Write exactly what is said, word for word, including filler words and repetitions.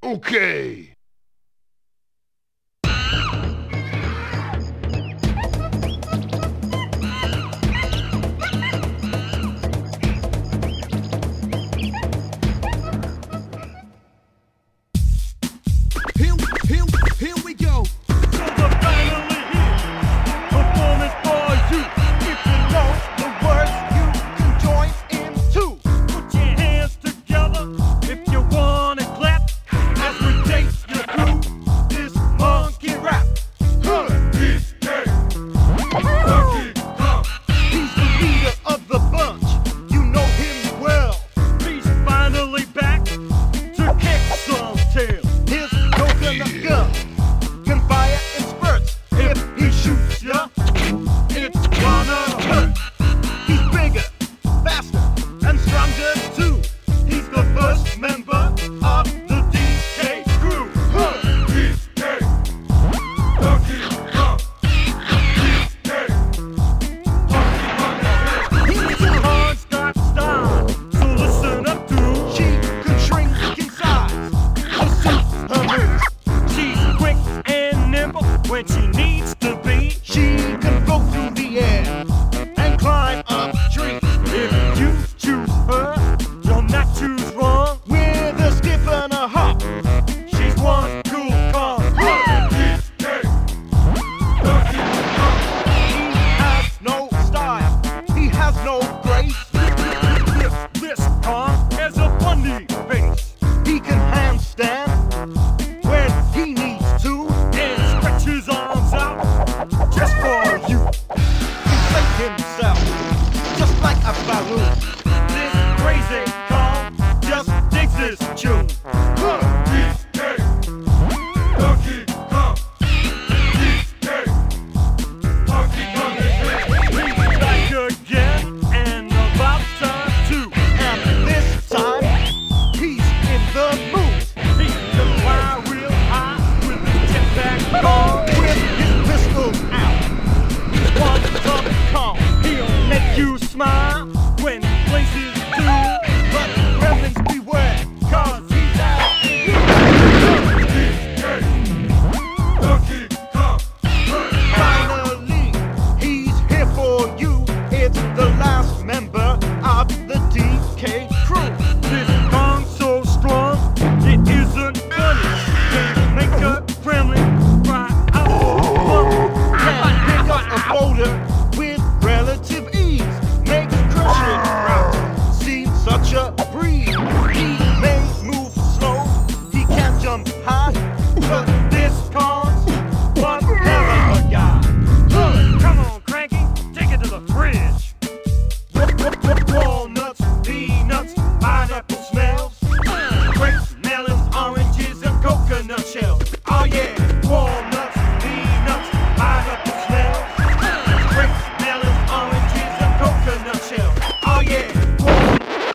Okay. Here, here, here we go. So we're finally here, performing for you. If you know the words, you can join in too. Put your hands together if you wanna clap as we take you through this monkey rap. Huh. He's the leader of the bunch. You know him well. He's finally back to kick some tail. His coconut gun can fire in spurts. If he shoots ya, it's gonna hurt. He's bigger, faster, and stronger too. He's the first member of the D K crew. Huh. His arms got style, so listen up, dude. She can shrink in size to suit her moves. She's quick and nimble when she needs to be. She can float through the air and climb up trees. If you choose her, you'll not choose wrong. With a skip and a hop, She's one cool car. he has no style. He has no grace. This car has a funny face He can handstand when he needs to. and stretch his arms out just for you. Inflate himself just like a balloon. This crazy car just digs this tune. He's back again and about time too. And this time, he's in the mood. He can fly real high with his jetpack car. With his pistols out, he's one tough calm. He'll make you smile when he plays his tune. But gremlins beware, Cause he's out to get finally, he's here for you. It's the last member of the D K crew. this gong so strong, it isn't funny. Can make a gremlin cry out for fun. Can pick up a boulder with relative ease. Makes crushing routes seem such a breeze. He may move slow, he can't jump high, but This car's one hell of a guy. Come on, Cranky, take it to the fridge. Walnuts, peanuts, pineapple smells, grapes, melons, oranges, and coconut shells. Oh yeah, walnuts, peanuts, pineapple smells, grapes, melons, oranges, and coconut shells. Oh yeah, walnuts.